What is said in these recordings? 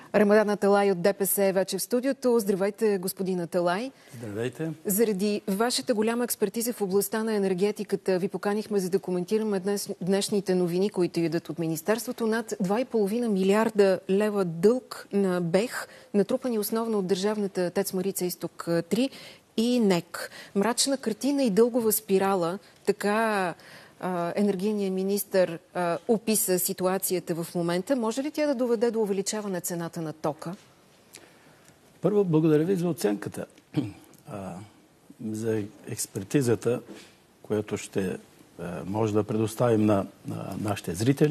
Рамадан Аталай от ДПС е вече в студиото. Здравейте, господин Аталай. Здравейте. Заради вашата голяма експертиза в областта на енергетиката ви поканихме за да коментираме днешните новини, които идат от Министерството. Над 2,5 милиарда лева дълг на БЕХ, натрупани основно от държавната ТЕЦ Марица Изток 3 и НЕК. Мрачна картина и дългова спирала, така енергийният министър описа ситуацията в момента. Може ли тя да доведе до увеличаване цената на тока? Първо, благодаря ви за оценката, за експертизата, която ще може да предоставим на нашите зрители.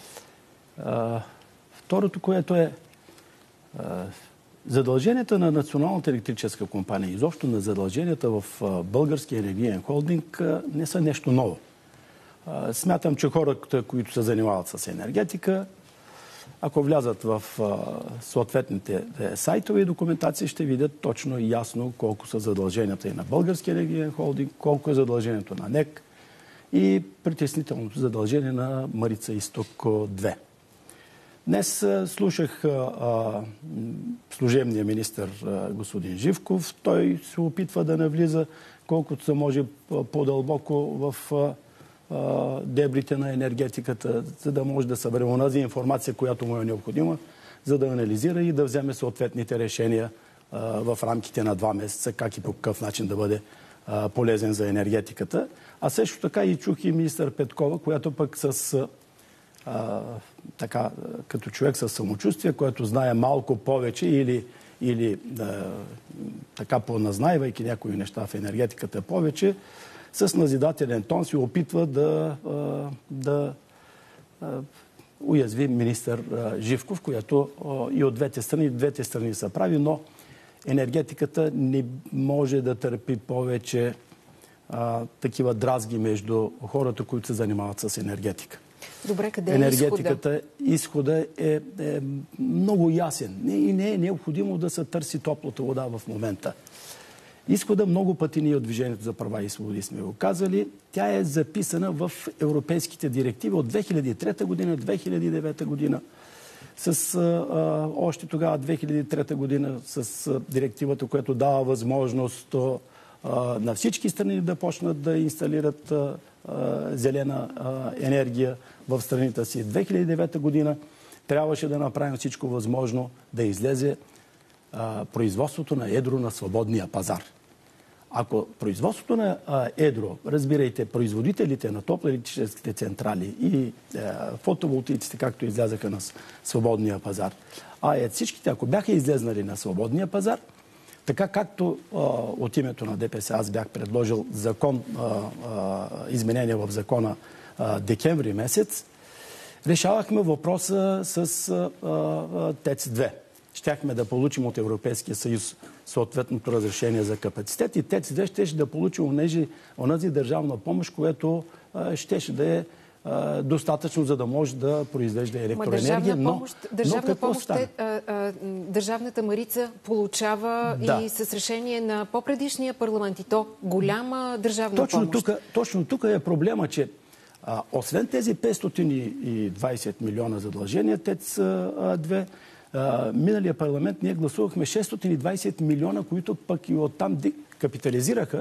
Второто, което е задълженията на Националната електрическа компания, изобщо на задълженията в Българския енергиен холдинг не са нещо ново. Смятам, че хората, които се занимават с енергетика, ако влязат в съответните сайтове и документации, ще видят точно и ясно колко са задълженията и на Българския енергиен холдинг, колко е задължението на НЕК и притеснителното задължение на Марица Изток 2. Днес слушах служебния министър господин Живков. Той се опитва да навлиза колкото се може по-дълбоко в дебрите на енергетиката, за да може да събере онази информация, която му е необходима, за да анализира и да вземе съответните решения в рамките на 2 месеца, как и по какъв начин да бъде полезен за енергетиката. А също така и чух и министър Петкова, която пък като човек с самочувствие, който знае малко повече или така поназнайвайки някои неща в енергетиката повече, с назидателен тон се опитва да уязви министър Живков, която и от двете страни са прави, но енергетиката не може да търпи повече такива дразги между хората, които се занимават с енергетика. Добре, къде е енергетиката? Изхода е много ясен и не е необходимо да се търси топлата вода в момента. Изхода много пъти ние от Движението за права и свободи сме го казали. Тя е записана в европейските директиви от 2003 година, 2009 година. Още тогава, 2003 година, с директивата, която дава възможност на всички страни да почнат да инсталират зелена енергия в страните си. 2009 година трябваше да направим всичко възможно да излезе производството на едро на свободния пазар. Ако производството на едро, разбирайте, производителите на топлоелектрическите централи и фотоволтаиците, както излязаха на свободния пазар, всичките, ако бяха излезнали на свободния пазар, така както от името на ДПС аз бях предложил изменения в закона декември месец, решавахме въпроса с ТЕЦ-2. Щяхме да получим от Европейския съюз съответното разрешение за капацитет и ТЕЦ-2 щеше да получи онази държавна помощ, която щеше да е достатъчно, за да може да произвежда електроенергия. Държавна помощ държавната Марица получава и с решение на по-предишния парламент. И то голяма държавна помощ. Точно тук е проблема, че освен тези 520 милиона задължения ТЕЦ-2, миналия парламент ние гласувахме 620 милиона, които пък и оттам капитализираха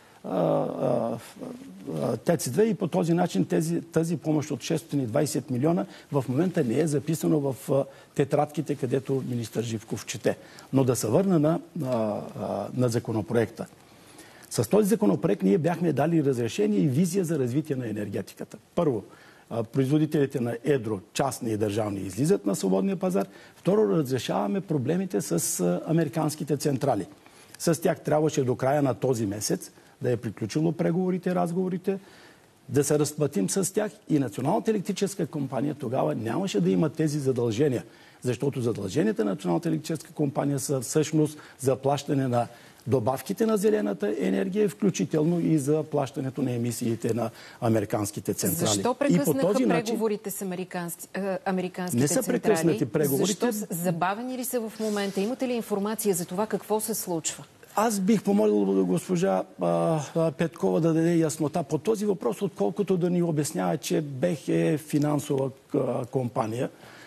ТЕЦ-2 и по този начин тази помощ от 620 милиона в момента не е записано в тетрадките, където министър Живков чете. Но да се върна на законопроекта. С този законопроект ние бяхме дали разрешение и визия за развитие на енергетиката. Първо, производителите на едро, частни и държавни, излизат на свободния пазар. Второ, разрешаваме проблемите с американските централи. С тях трябваше до края на този месец да е приключило преговорите, разговорите, да се разплатим с тях и Националната електрическа компания тогава нямаше да има тези задължения, защото задълженията на Националната електрическа компания са всъщност за плащане на добавките на зелената енергия, включително и за плащането на емисиите на американските централи. Защо прекъснаха преговорите с американските централи? Не са прекъснати преговорите. Защо забавени ли са в момента? Имате ли информация за това какво се случва? Аз бих помолил госпожа Петкова да даде яснота по този въпрос, отколкото да ни обяснява, че БЕХ е финансова компания.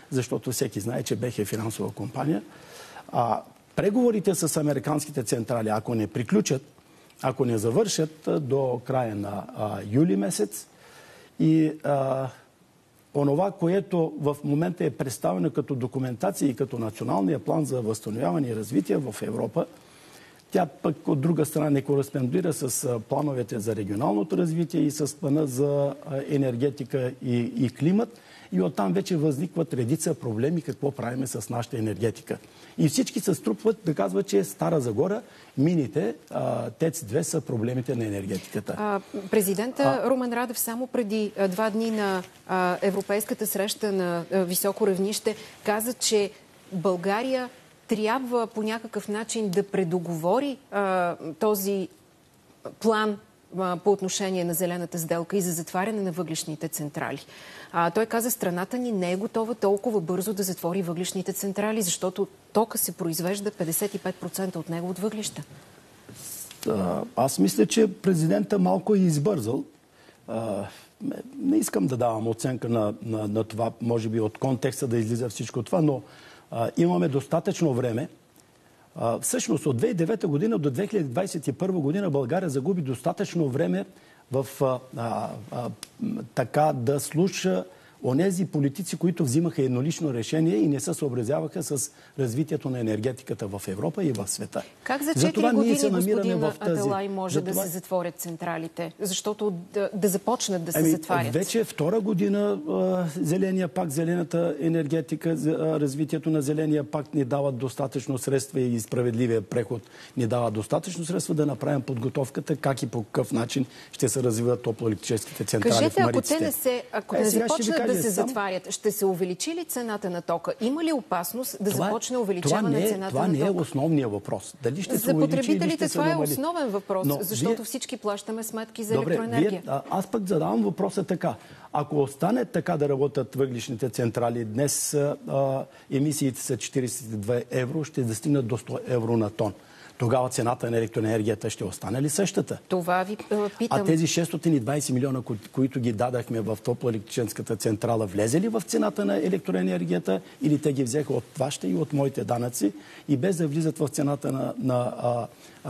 защото всеки знае, че БЕХ е финансова компания. Преговорите с американските централи, ако не приключат, ако не завършат до края на юли месец и онова, което в момента е представено като документация и като националния план за възстановяване и развитие в Европа, тя пък от друга страна не кореспондира с плановете за регионалното развитие и с плана за енергетика и климат. И оттам вече възникват редица проблеми какво правиме с нашата енергетика. И всички се струпват да казват, че Стара Загора, мините, ТЕЦ-2 са проблемите на енергетиката. Президента Румен Радев само преди 2 дни на европейската среща на високо равнище каза, че България трябва по някакъв начин да предоговори този план по отношение на зелената сделка и за затваряне на въглищните централи. Той каза, страната ни не е готова толкова бързо да затвори въглищните централи, защото тока се произвежда 55% от него от въглища. Аз мисля, че президента малко е избързал. Не искам да давам оценка на това, може би от контекста да излиза всичко това, но имаме достатъчно време. Всъщност от 2009 година до 2021 година България загуби достатъчно време в така да слуша онези политици, които взимаха еднолично решение и не се съобразяваха с развитието на енергетиката в Европа и в света. Как за 4 години, господин Аталай, може да се затворят централите? Защото да започнат да се затварят? Вече втора година Зеления пакт, зелената енергетика, развитието на Зеления пакт ни дават достатъчно средства и справедливия преход ни дава достатъчно средства да направим подготовката как и по какъв начин ще се развиват топлоелектрическите централи в Мариците. Кажете, ако те не започнат да се затварят, ще се увеличи ли цената на тока? Има ли опасност да започне увеличаване на цената на тока? Това не е основният въпрос. Дали ще се увеличи, за потребителите това намали? е основен въпрос, защото всички плащаме сметки за електроенергия. Аз пък задавам въпроса така. Ако остане така да работят въглищните централи, днес емисиите са 42 евро, ще достигнат до 100 евро на тон. Тогава цената на електроенергията ще остане ли същата? Това ви питам. А тези 620 милиона, които ги дадахме в топлоелектрическата централа, влезе ли в цената на електроенергията или те ги взеха от вашите и от моите данъци и без да влизат в цената на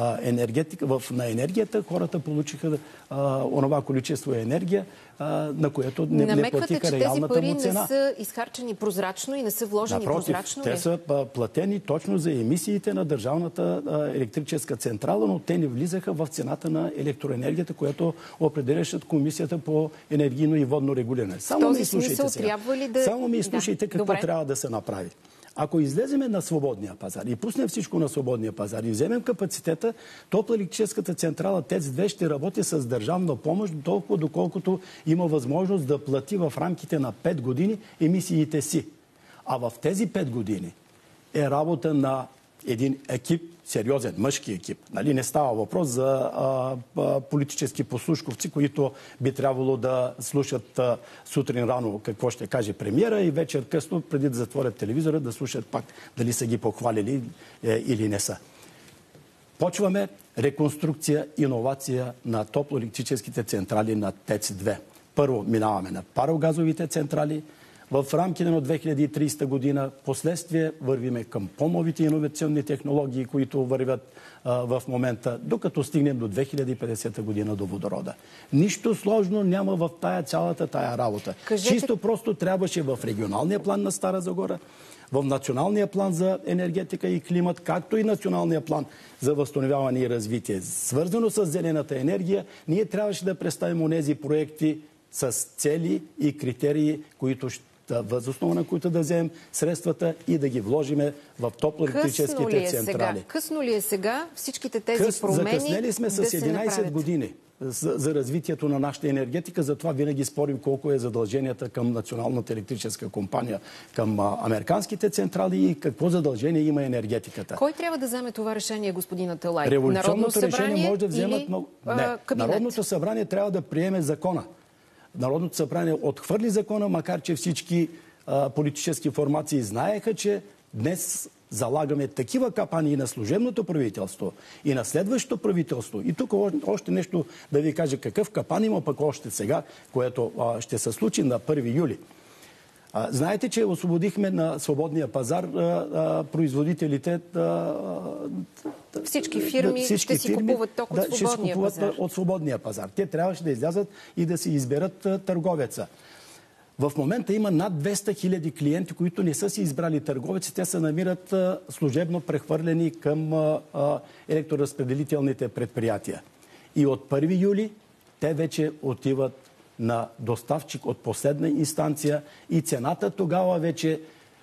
енергията, хората получиха онова количество енергия, на което не платиха реалната му цена. Намеквате, че тези пари не са изхарчени прозрачно и не са вложени прозрачно? Те са платени точно за емисиите на държавната електрическа централа, но те не влизаха в цената на електроенергията, която определяше Комисията по енергийно и водно регулиране. Само ме изслушайте сега. Само ме изслушайте какво трябва да се направи. Ако излеземе на свободния пазар и пуснем всичко на свободния пазар и вземем капацитета, топлоелектрическата централа ТЕЦ-2 ще работи с държавна помощ толкова, доколкото има възможност да плати в рамките на 5 години емисиите си. А в тези 5 години е работа на един екип, сериозен мъжки екип. Нали? Не става въпрос за политически послушковци, които би трябвало да слушат сутрин рано какво ще каже премиера и вечер късно, преди да затворят телевизора, да слушат пак дали са ги похвалили или не са. Почваме реконструкция, иновация на топлоелектрическите централи на ТЕЦ-2. Първо минаваме на парогазовите централи. В рамките на 2030 година, последствие вървиме към по-новите иновационни технологии, които вървят в момента, докато стигнем до 2050 година до водорода. Нищо сложно няма в цялата тая работа. Чисто просто трябваше в регионалния план на Стара Загора, в националния план за енергетика и климат, както и националния план за възстановяване и развитие. Свързано с зелената енергия, ние трябваше да представим онези проекти с цели и критерии, които въз основа на които да вземем средствата и да ги вложиме в топлоелектрическите централи. Късно ли е сега всичките тези промени закъснели сме с 11 години за развитието на нашата енергетика, затова винаги спорим колко е задълженията към Националната електрическа компания, към американските централи и какво задължение има енергетиката. Кой трябва да вземе това решение, господин Аталай? Революционното решение може да вземат или кабинет? Народното събрание трябва да приеме закона. Народното събрание отхвърли закона, макар че всички политически формации знаеха, че днес залагаме такива капани и на служебното правителство, и на следващото правителство. И тук още нещо да ви кажа какъв капан има пък още сега, което ще се случи на 1 юли. Знаете, че освободихме на свободния пазар производителите. Всички фирми ще си купуват ток от свободния пазар. От свободния пазар. Те трябваше да излязат и да си изберат търговеца. В момента има над 200 хиляди клиенти, които не са си избрали търговец. Те се намират служебно прехвърлени към електроразпределителните предприятия. И от 1 юли те вече отиват на доставчик от последна инстанция и цената тогава вече,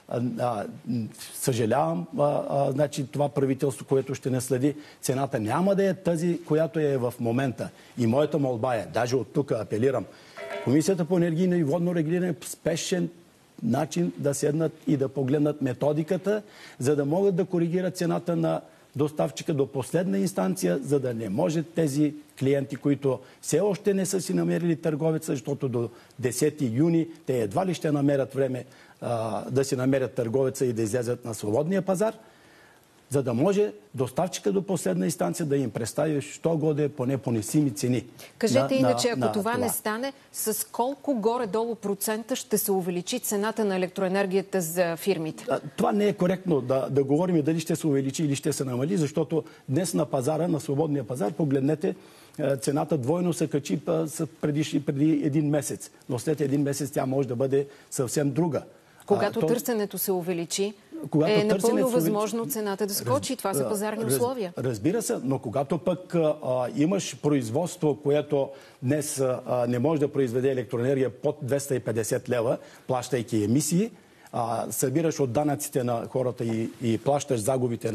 съжалявам, значи това правителство, което ще наследи, цената няма да е тази, която е в момента. И моята молба е, даже от тук апелирам, Комисията по енергийно и водно регулиране в спешен начин да седнат и да погледнат методиката, за да могат да коригират цената на доставчика до последна инстанция, за да не може тези клиенти, които все още не са си намерили търговеца, защото до 10 юни те едва ли ще намерят време да си намерят търговеца и да излязат на свободния пазар, за да може доставчика до последна инстанция да им представи що годе поне понесими цени. Кажете иначе, ако това не стане, с колко горе-долу процента ще се увеличи цената на електроенергията за фирмите? Това не е коректно да говорим дали ще се увеличи или ще се намали, защото днес на пазара, на свободния пазар, погледнете, цената двойно се качи преди един месец. Но след един месец тя може да бъде съвсем друга. Когато търсенето се увеличи, е напълно възможно цената да скочи. Това са пазарни условия. Разбира се, но когато пък имаш производство, което днес не може да произведе електроенергия под 250 лева, плащайки емисии, събираш от данъците на хората и плащаш загубите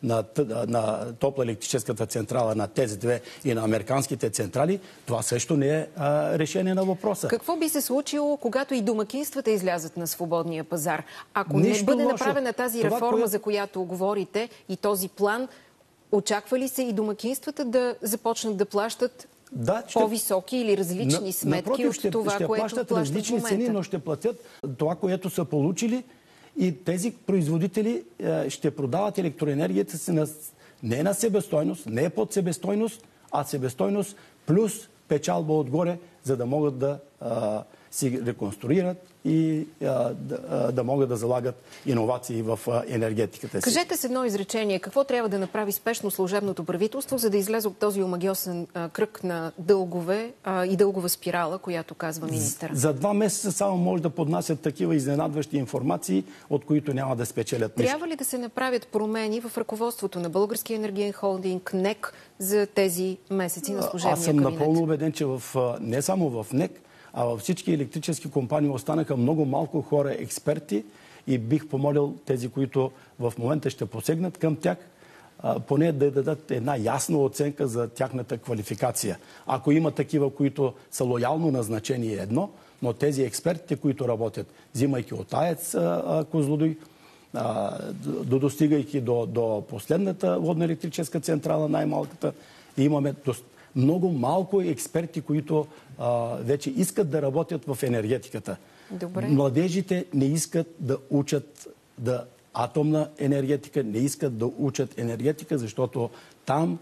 на топлоелектрическата централа, на тези две и на американските централи, това също не е решение на въпроса. Какво би се случило, когато и домакинствата излязат на свободния пазар? Ако не бъде направена тази реформа, за която говорите, и този план, очаква ли се и домакинствата да започнат да плащат по-високи или различни сметки от това, което плащат в момента? Различни цени, но ще платят това, което са получили, и тези производители ще продават електроенергията си не на себестойност, не е под себестойност, а себестойност плюс печалба отгоре, за да могат да си реконструират и да могат да залагат иновации в енергетиката си. Кажете с едно изречение, какво трябва да направи спешно служебното правителство, за да излезе от този омагьосен кръг на дългове и дългова спирала, която казва министъра? За 2 месеца само може да поднасят такива изненадващи информации, от които няма да спечелят нищо. Трябва ли да се направят промени в ръководството на Българския енергиен холдинг, НЕК, за тези месеци на служебния кабинет? Аз съм напълно убеден, че не само в НЕК, а във всички електрически компании останаха много малко хора, експерти, и бих помолил тези, които в момента ще посегнат към тях, поне да дадат една ясна оценка за тяхната квалификация. Ако има такива, които са лоялно назначени, едно, но тези експертите, които работят, взимайки от АЕЦ Козлодуй, достигайки до последната водно-електрическа централа, най-малката, имаме много малко експерти, които вече искат да работят в енергетиката. Добре. Младежите не искат да учат атомна енергетика, не искат да учат енергетика, защото там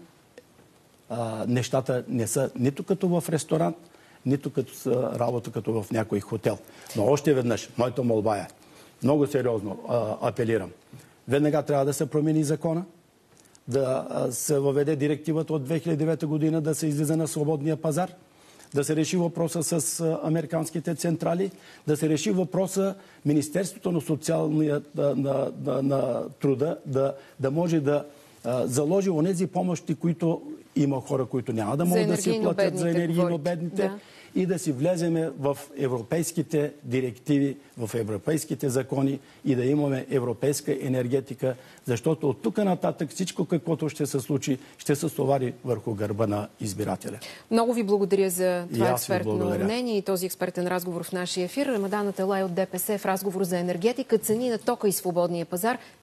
нещата не са нито като в ресторант, нито като работа като в някой хотел. Но още веднъж, моята молба е, много сериозно апелирам. Веднага трябва да се промени закона, да се въведе директивата от 2009 година, да се излиза на свободния пазар, да се реши въпроса с американските централи, да се реши въпроса Министерството на социалния на труда да може да заложи онези помощи, които има хора, които няма да могат да си платят за енергийно бедните. Да. И да си влеземе в европейските директиви, в европейските закони и да имаме европейска енергетика, защото от тук нататък всичко, каквото ще се случи, ще се стовари върху гърба на избирателя. Много ви благодаря за това експертно мнение и този експертен разговор в нашия ефир. Рамадан Аталай от ДПС в разговор за енергетика, цени на тока и свободния пазар.